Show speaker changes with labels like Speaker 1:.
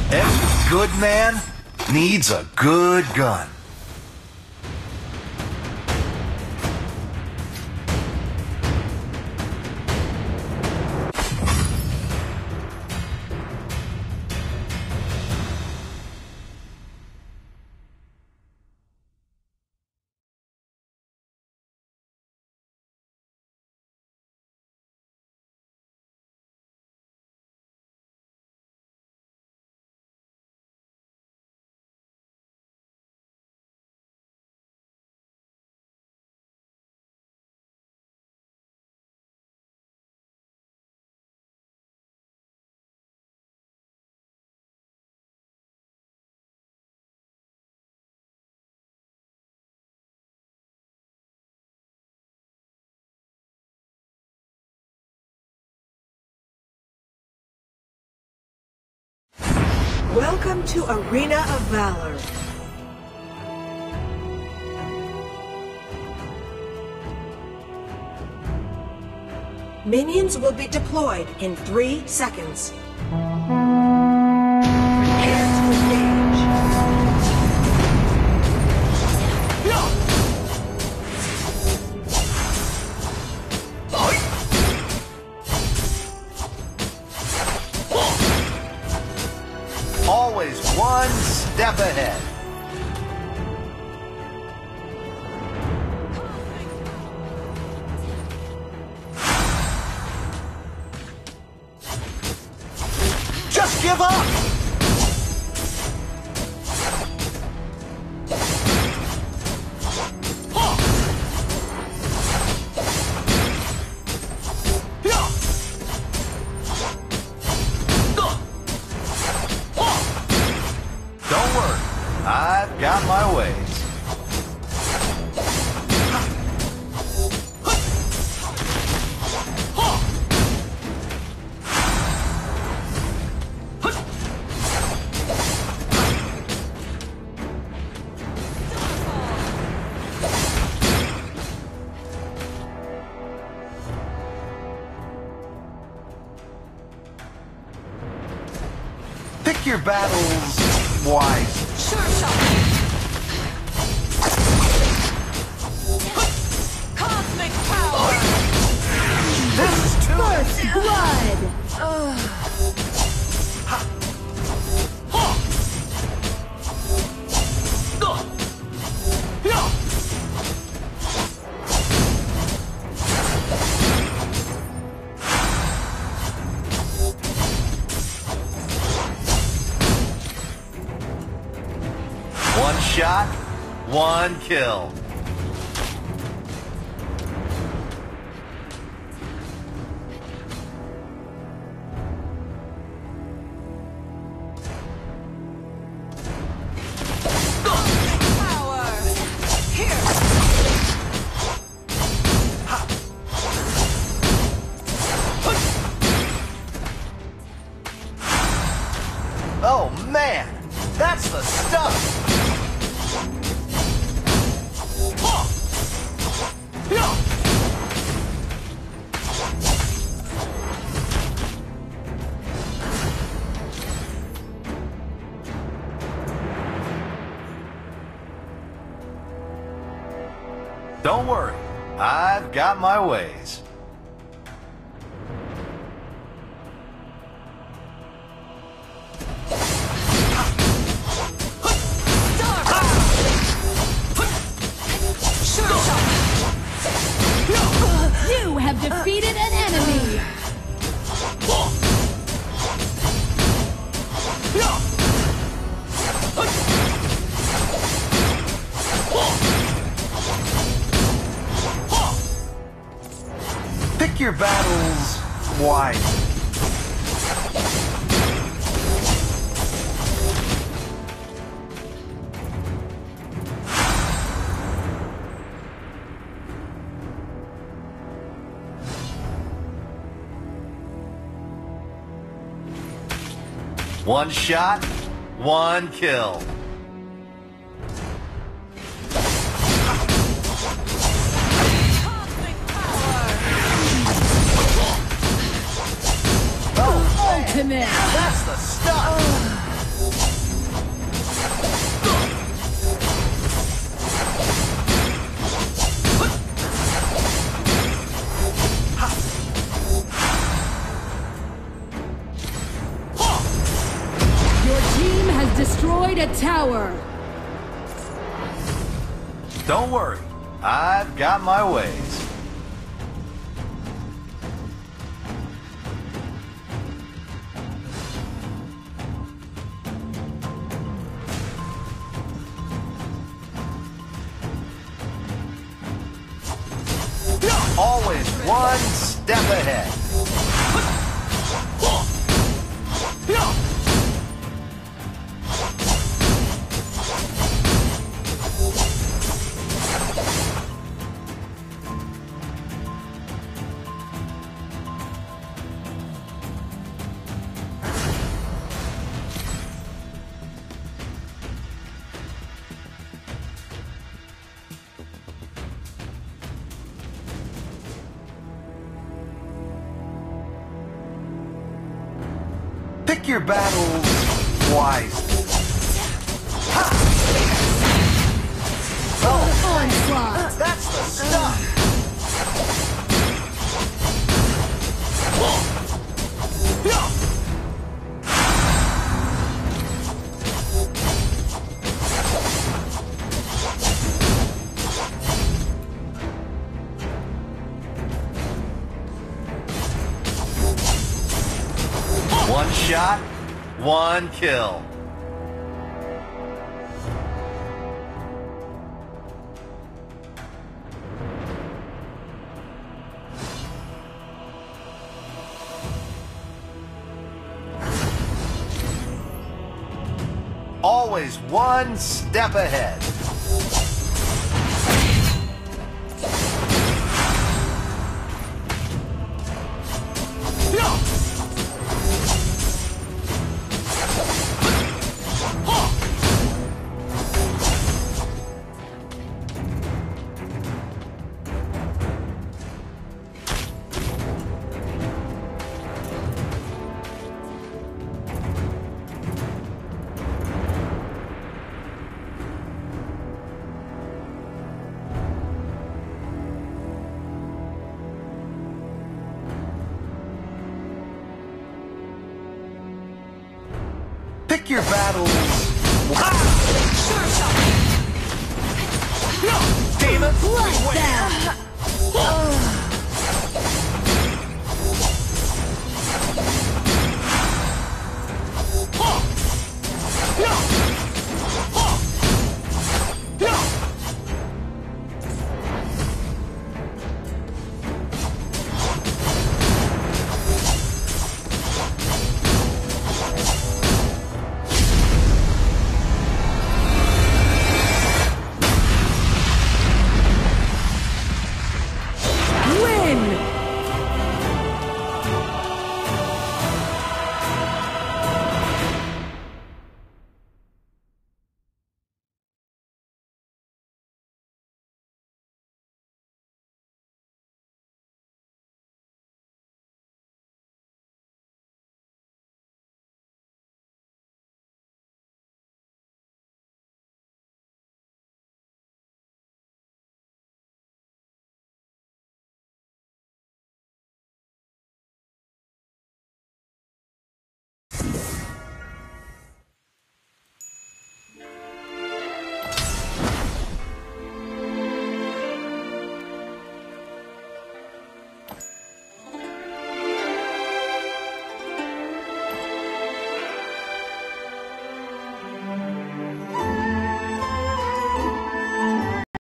Speaker 1: Every good man needs a good gun.
Speaker 2: Welcome to Arena of Valor. Minions will be deployed in 3 seconds. Prepare to engage.
Speaker 1: Always one step ahead. Just give up! Don't worry, I've got my ways. Pick your battles wisely.
Speaker 3: Sure shot. Cosmic power.
Speaker 1: This is too
Speaker 3: First blood.
Speaker 1: One shot, one kill.
Speaker 3: Power. Here.
Speaker 1: Oh man, that's the stuff. Don't worry, I've got my ways.
Speaker 3: Sure shot.
Speaker 4: You have defeated an enemy!
Speaker 1: Pick your battles wisely. One shot, one kill.
Speaker 3: Cosmic power.
Speaker 1: Oh, man,
Speaker 4: Ultimate!
Speaker 1: that's the stuff.
Speaker 4: destroyed a tower.
Speaker 1: Don't worry, I've got my ways. Always one step ahead. Pick your battles wisely.
Speaker 4: Onslaught.
Speaker 1: That's the stuff! One shot, one kill. Always one step ahead. Pick your battles.
Speaker 3: Sure shot.
Speaker 1: Demon,
Speaker 4: Bloodbath.